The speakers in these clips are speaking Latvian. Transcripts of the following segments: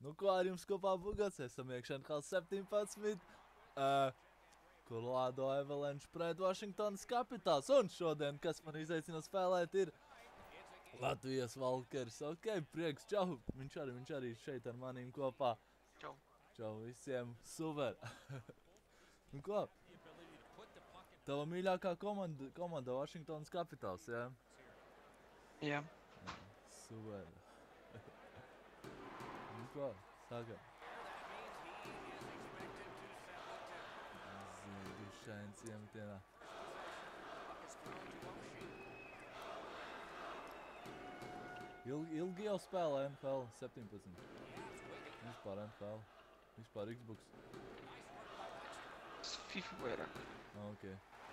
Nu, ko ar jums kopā Bugats? Esam iekšēn kā 17. Colorado Avalanche pret Washingtonas Capitals. Un šodien, kas man izaicina spēlēt, ir Latvijas Valkers. Ok, prieks, čau. Viņš arī šeit ar manīm kopā. Čau. Čau visiem. Super. Nu ko? Tava mīļākā komanda Washingtonas Capitals, jā? Jā. Super. Nu ko? Sākam. Ziedišains iemetienā. Ilgi jau spēlē NHL 17. Vispār NHL. Vispār Xbox. FIFA vairāk. Ok.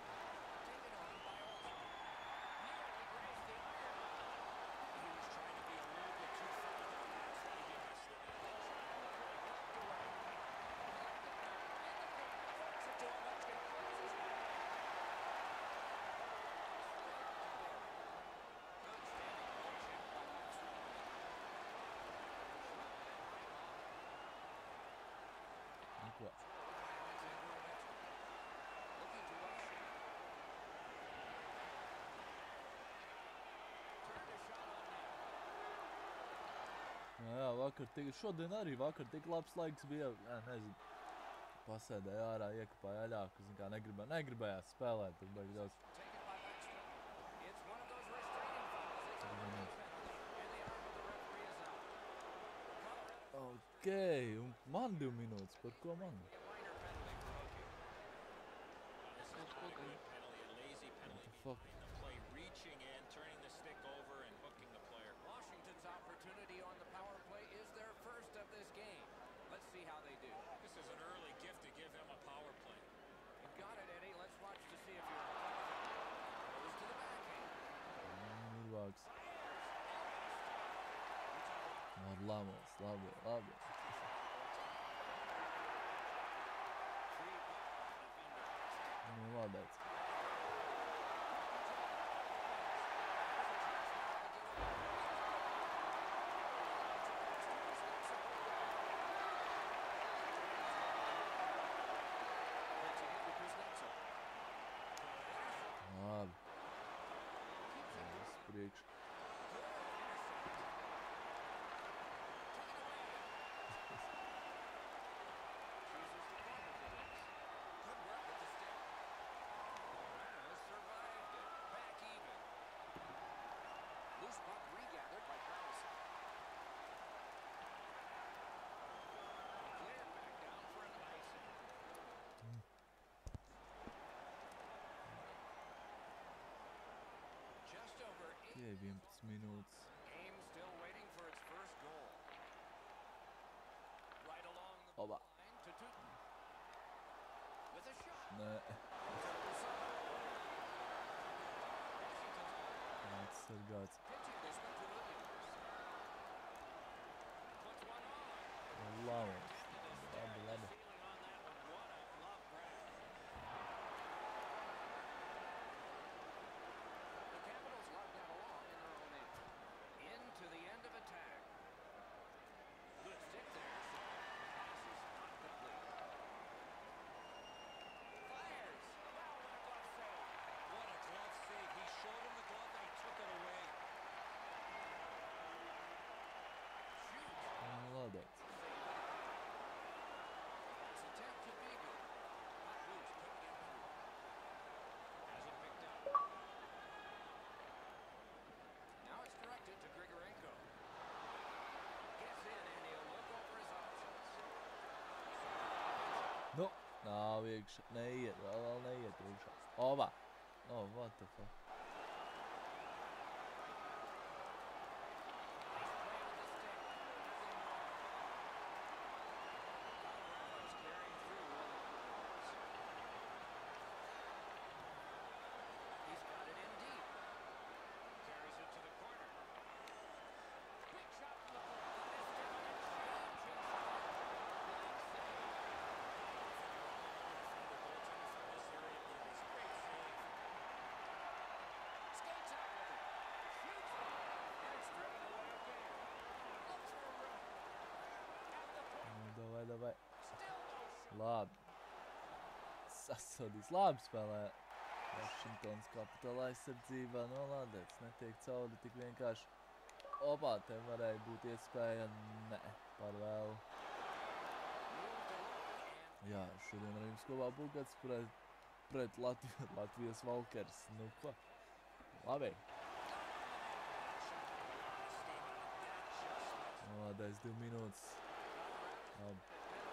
Nu ko? Jā, šodien arī vakar tik labs laiks bija, nezinu, pasēdēja ārā, iekapāja aļāku, zin kā negribējās spēlēt, tur baigi daudz. Ok, un man 2 minūtes, par ko man? What the fuck? Washington's opportunity on the power play is their first of this game. Let's see how they do. This is an early gift to give him a power play. You got it, Eddie. Let's watch to see if you're goes to the backhand. Mīļāks. Labi. Nu, labēc. Labi. Uz priekšu. Just over 8. Tie 11 minūtes. Game still waiting for its first goal. Right along the Oba. line to Tutin. With a shot. Nē. Atsargāts. Pitching this one to Williams. Puts one on. Labi. Ceiling on that one. What a glove grab. The Capitals locked that along in their own end. Into the end of attack. Good stick there. Pass is not complete. Fires. Now with a glove save. What a glove save. He showed him the glove and he took it away. Shoots. Молодец. It's attempt to Beagle. Hot loose. Couldn't get through. Has it picked up. Now it's directed to Grigorenko. Gets in and he'll look over his options. Nu, nav iekšā. Neiet, vēl neiet iekšā. Oba. Oh, what the fuck. He's got it in deep. Carries it to the corner. Quick shot from the point. davai. Labi. Sasodīs. Labi spēlē. Vašingtons Capital aizsardzībā nolādēts. Netiek cauri tik vienkārši. Opā, te varēja būt iespēja. Nē, par vēlu. Jā, šodien ar jums kopā Bulgats pret Latvijas Valkers. Nu ko? Labi. Nolādēs 2 minūtes. Labi.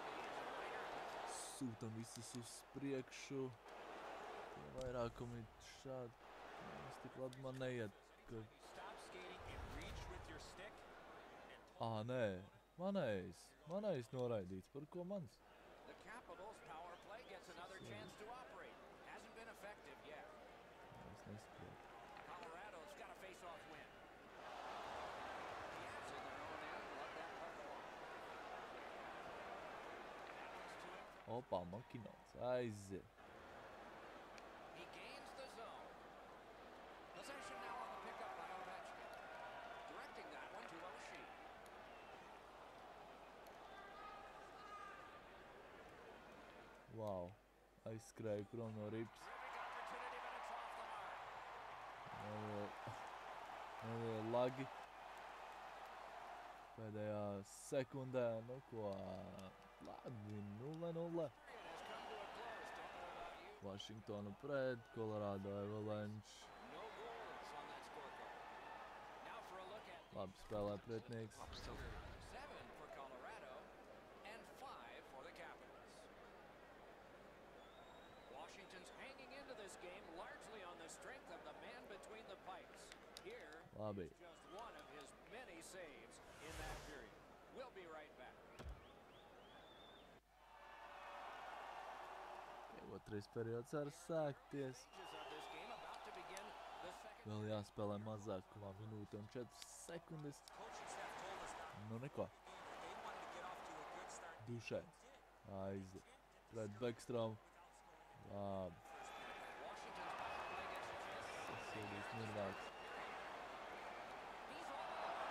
Sūtam visus uz priekšu. Tie vairākumi šādi. Es tik labi man neiet. Ka... Nē. Manējs noraidīts. Par ko mans? The Capitals power play gets another chance to operate. Hasn't been effective yet. Es nesaprotu. Colorado's got a face-off win. The Avs in their own end let that puck along. Happens to him. Opā, Makinons. Aiziet. He gains the zone. Possession now on the pickup by Ovechkin. Directing that one to Oshie. Wow. Aizskrēju prom no rips. Terrific opportunity, but it's off the mark. Nelieli lagi. Pēdējā sekundē, nu ko, labi, 0-0. Period has come to a close. Don't know about you. Vašingtonu pret Colorado Avalanche. No goals on that scorecard. Now for a look at Labi spēlē pretinieks. Labi stil. 7 for Colorado and 5 for the Capitals. Washington's hanging into this game largely on the strength of the man between the pipes. Here Labi. is just one of his many saves in that period. We'll be right back. Otrais periods var sākties. Stages of this game about to begin the second. Vēl jāspēlē mazāk kā minūte un 4 sekundes. Coaching staff told us that Nu neko. they wanted to get off to a good start. Dušēns. Aiziet. Pret Bekstrom. Labi. Washington's power play gets a chance to Sasodīs Mirvāks. He's all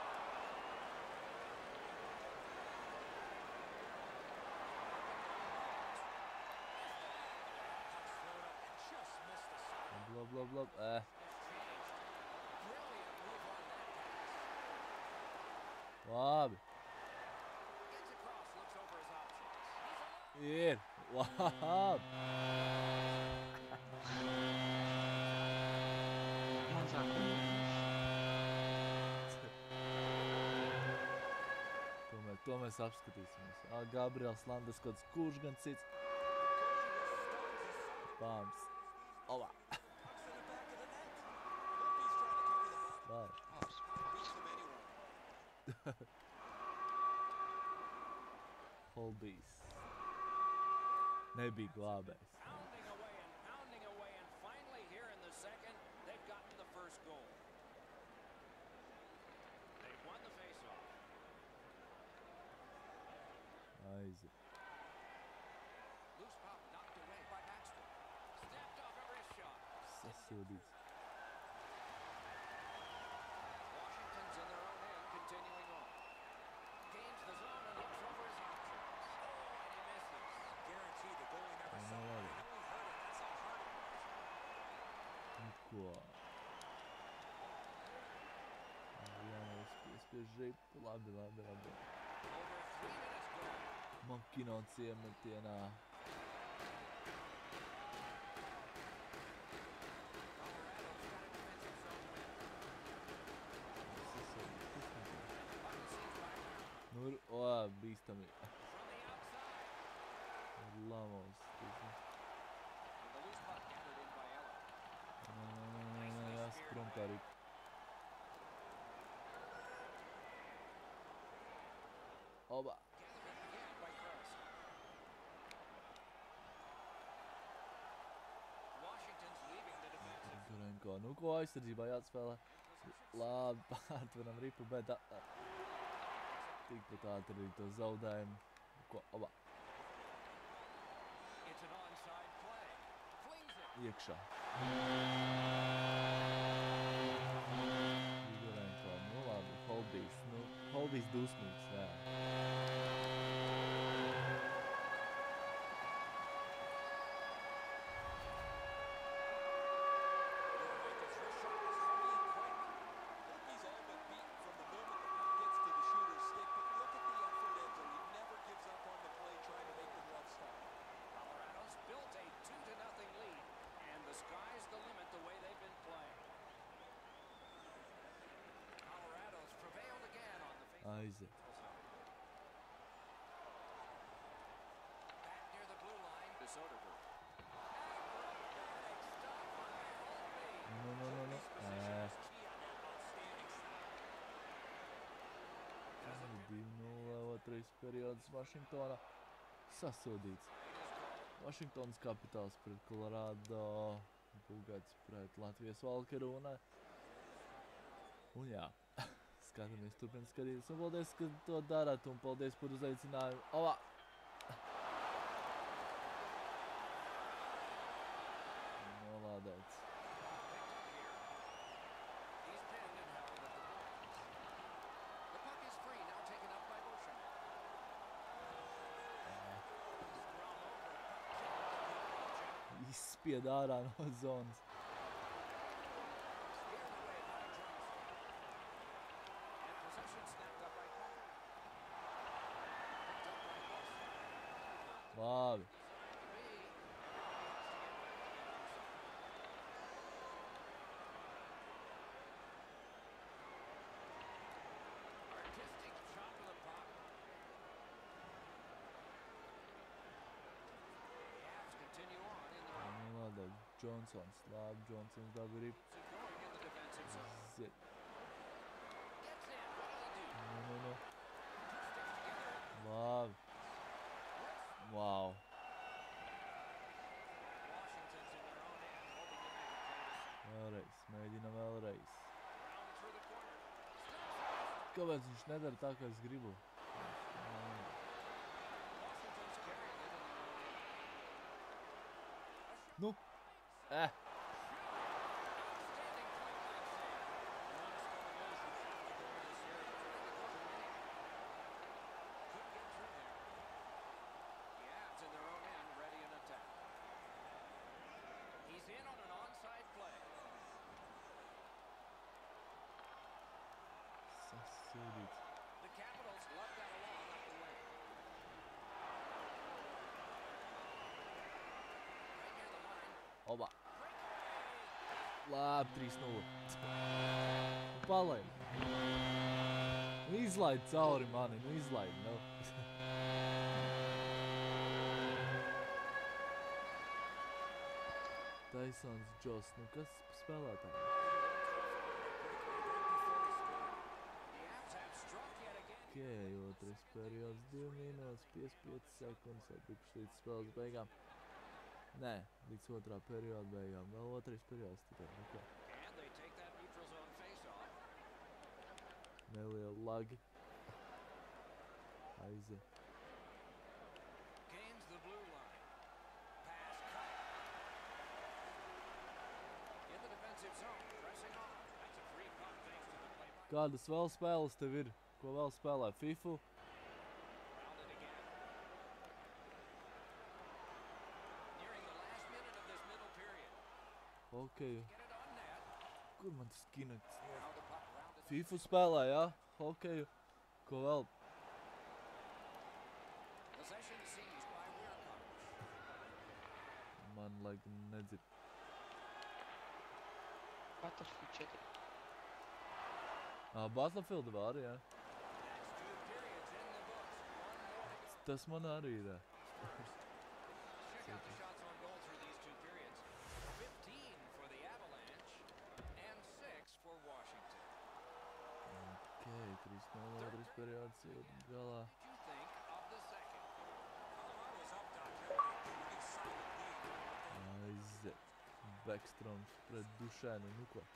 Slowed up and just missed the spot. Labi. changed. Brilliant move on that pass. Labi. Gets across, looks over his options. He's alone. Ir. Labi. Mazāk. To mēs apskatīsimies. Gabriels Landeskots, kurš gan cits. Bāms. Olā. Pucks in the back of the net. Holtby's trying to cover the puck. Labi. Labs. Beats him anyway. Holbīs. Nebija glābējs. Pounding away, and finally here in the second, they've gotten the first goal. They've won the faceoff. Aiziet. Loose puck knocked away by Baxter. Snapped off a wrist shot. Sasodīts. Washington's in their own end, continuing on. Gains the zone and looks over his options. Oh, and he misses. Guaranteed the goalie never I saw know it. it. I know he heard it. That's how hard it was. Nu ko. Jāspiež ripu. Labi. Over 3 minutes gone. Makinons iemetienā. Colorado's got a defensive zone win. Puck is seized by Brown. Nu, bīstami. From the outside. Lamos. And the loose puck gathered in by Ella. Jāsprom kā ripu. Oba. Gathered again by Karlsson. Washington's leaving the defensive. Kurenko. Nu ko aizsardzībā jāatspēlē. Labi, pārtveram ripu, bet tikpat ātri arī to zaudējumu. Ko, oba, It's an onside play. Flings it. iekšā. Kurenko. Nu labi, Holbīs. Nu, Holbīs dusmīgs, jā. Aiziet. Back near the blue line. The Soderbergh. Acrobatic stop by Holtby. Nu. Position is key on that outstanding stop. 2-0, otrais periods Vašingtona sasodīts. Vašingtonas kapitāls pret Colorado, Bulgāts pret Latvijas Valkeru un jā, skatāmies, turpin skatīties, un paldies, ka to darat, un paldies par uzaicinājumu. Ova! Nolādēts. He's pinned and held at the point. The puck is free, now taken up by Beauchamp. Scrum over, puck kicked to Beauchamp. Izspied ārā no zonas. Steered away by Johnson. And possession snapped up by Cooper. Picked up by Wilson. Labi. Designed to be. He wants to get back inside. Artistic chop of the puck. The Avs continue on in the run. Nolādēts. Johnsons. Labi, Johnsons dabi rip. Keeps it going in the defensive zone. Zit. Gets in. What do they do? Nu. Two sticks together. Labi. Wow. Washington's in their own end, hoping to make it play this. Vēlreiz. Mēģinam vēlreiz. Round through the corner. Kāpēc viņš nedara tā, kā es gribu? Washington's carrying it in their own end. Nu. Outstanding point-blank save. Honest goal goes from half the goal this year. Trying to go for many. Couldn't get through there. The Avs in their own end, ready in attack. He's in on an onside play. Sasodīts. The Capitals love that along up the wing. Right near the line. Oba. Breakaway. Labi, 3-0. Palaid. Nu izlaid cauri mani, nu izlaid, nu. Taisons Džos, nu kas spēlētājs? The Avs have struck yet again. Ok, otrais periods, 2 minūtes, 55 sekundes, atlikuši līdz spēles beigām. Nē, līdz otrā perioda beigām. Vēl otrais periods tikai. Okay. And they take that neutral zone face-off. Nelieli lagi. Aiziet. Gains the blue line. Pass cut. In the defensive zone, pressing on. That's a free puck thanks to the play by. Kādas vēl spēles tev ir? Ko vēl spēlē? FIFU? Rounded again. Nearing the last minute of this middle period. Ok. Get it on net. Kur man tas kinekts? Now the puck rounded. FIFU spēlē, jā? Ok. Ko vēl? Possession seized by Weirkovic. Man laikam nedzird. Battlefield 4. Battlefield var, jā. That's 2 periods in the books. One more to go. Tas man arī ir. Check out the shots on goal through these 2 periods. 15 for the Avalanche and 6 for Washington. Ok, 3-0, otrais periods ir galā. What did you think of the second? Colorado's up, Doc. They're in a pretty solid lead. Aiziet. Bekstroms pret Dušēnu. Nu ko?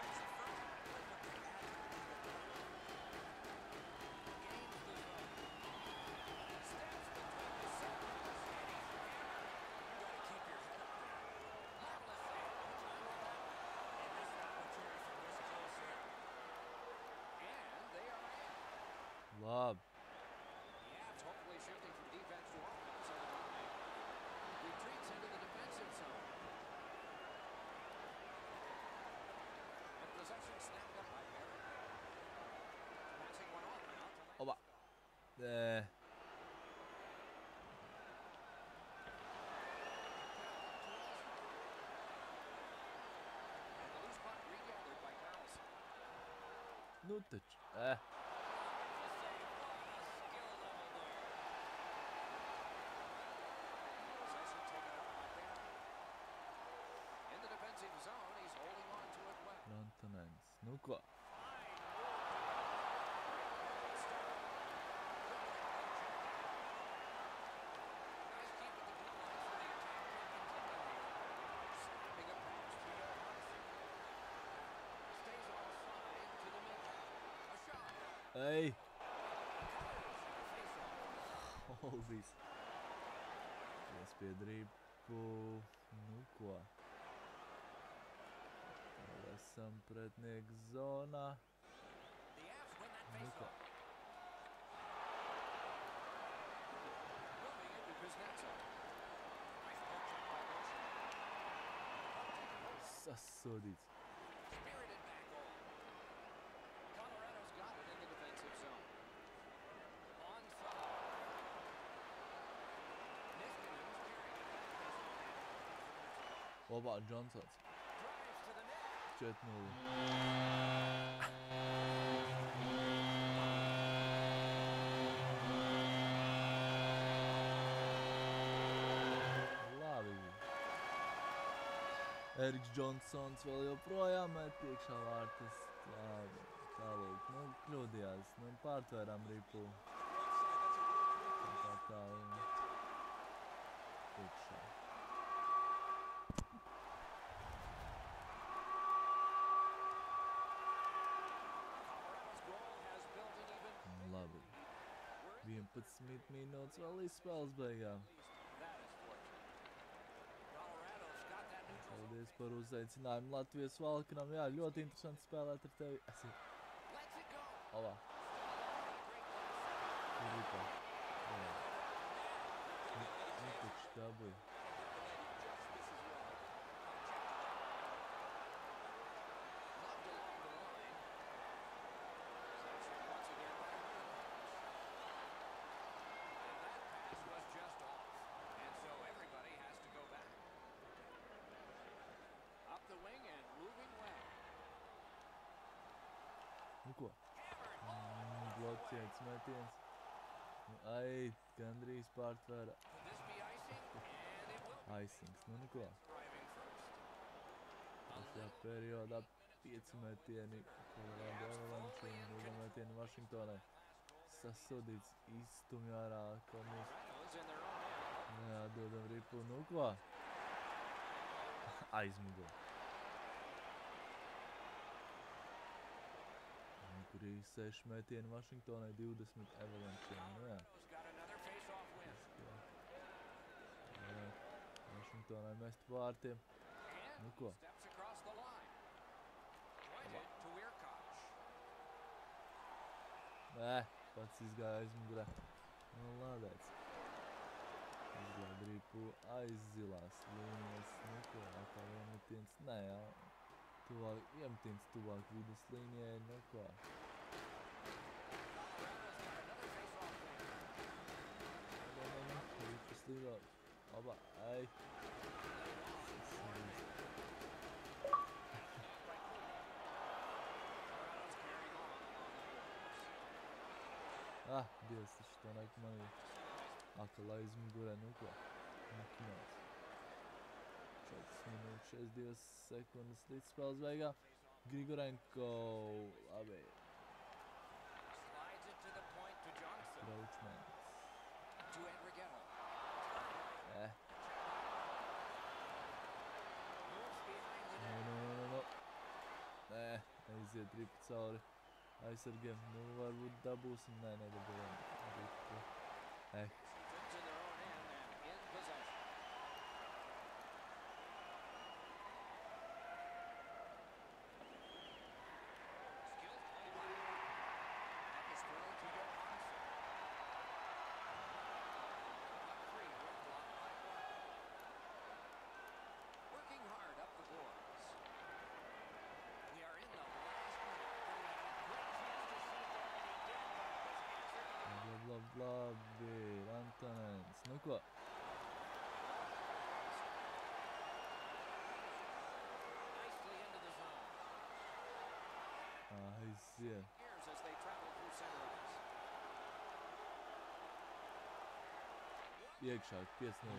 Gains the zone. Steps between the circles and he's hammered. You gotta keep your head up there. Marvelous save. Don't you love that? And this opportunity from this close here. And they are in. Labi. The Avs hopefully shifting from defense to offense on the line. Retreats into the defensive zone. And possession snapped up by Barry. Passing one off now to Oba. Landeskog. And the loose puck regathered by Carlson. Nu taču. Marvelous save Nu ko? Ei! Holdīs. Iespied ripu. Nu ko? Vēl esam pretnieku zonā. Nu ko? Sasodīts. Colorado's got it in the defensive zone. Onside. Niskanen's carrying. Labā Johnsons. Drives to the net. 4-0. Labi. Eriks Johnsons vēl joprojām met iekšā vārtus. Labi. Tālūk. Nu, kļūdījās. Nu, pārtvērām ripu. Tā iekšā. Colorado's goal has built an even Labi. We're in 11 minūtes vēl līdz spēles beigām. that is fortunate. Colorado's got that neutral zone. Paldies par uzaicinājumu Latvijas Valkanam. Jā, ļoti interesanti spēlēt ar tevi. Esi Lets it go. Olā. Rīpā. Jā. Nu, taču dabūj. Lobbed along the line. Possession once again by Williams. And that pass was just off. And so everybody has to go back. Up the wing and moving well. Nu ko? Hammered ball. Bloķēts metiens. Nu, ai, gandrīz pārtvēra. Could this be icing? And it will be. Aisings. Nu, nu ko? Driving first. Šajā periodā 5 metieni Colorado Avalanche un 2 metieni Vašingtonai. Sasodīts izstumj ārā komus. Colorado's in their own end. Jā, dodam ripu. Nu ko? Aizmugu. Kur ir 6 metieni Vašingtonai, 20 Avalanche. Nu jā. Colorado's got another face-off win. Jā. Vašingtonai mest vārtiem. Nu ko? Steps across the line. Pointed to Weirkoch. Nē, pats izgāja aizmugurē. Nu, lādēts. Izgāja ripu aiz zilās līnijas. Nu ko, atkal iemetiens. Nē, jā. Tuvāk, iemetiens tuvāk vidus līnijai. Nu ko. Colorado's got another face-off win. Ripas līdā. Labā, ai. Colorado's carrying on along the boards. Ah, Dievs, taču to nek manī. Akal aizmugurē, nu ko. Makināts. 4 minūtes 62 sekundes līdz spēles beigām. Grigorenko, labi. Slides it to the point to Johnson. Braucmans. To Enriqueta. Moves behind the Nu, net. nu, nu, nu, nu. Nē, aiziet ripu cauri aizsargiem. Nu, varbūt dabūsim. Nē, nedabūjam. Ripu. Washington's in their own end and in possession. Skilled play by Puck is thrown to Johansson. Puck free, work block by Barker. Working hard up the boards. We are in the last minute. They had a great chance to shoot there and he did, but it was answered. Labi. Antonens. Nu ko? Nicely into the zone. Aiziet. Gears as they travel through center ice. Iekšā 5-0.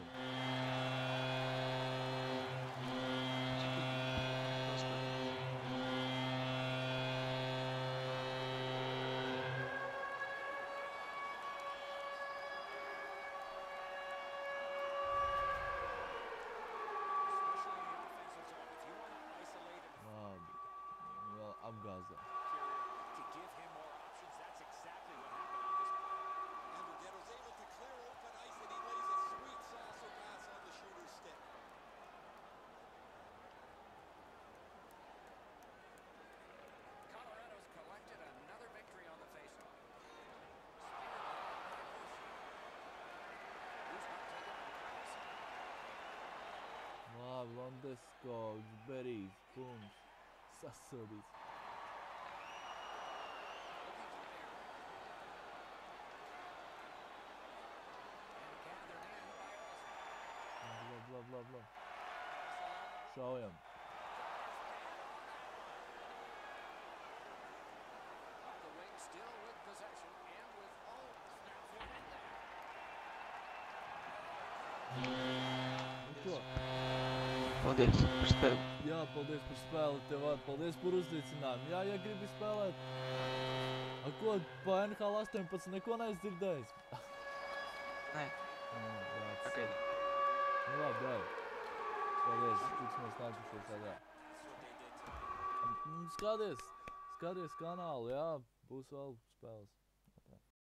Landeskog, Berīs, Pums, sasodīts. Bla, bla, bla. Šaujam. Up the wing, still with possession and with snap one in there. Nu ko? Paldies par spēli. Jā, paldies par spēli, paldies par uzticinājumu. Jā, ja gribi spēlēt. A ko, pa NHL 18 neko neesi dzirdējis? Nē, pagaidi. Nu labi, dēļ. Paldies, tiksimies nākušies tādā. Skaties kanālu, jā, būs vēl spēles.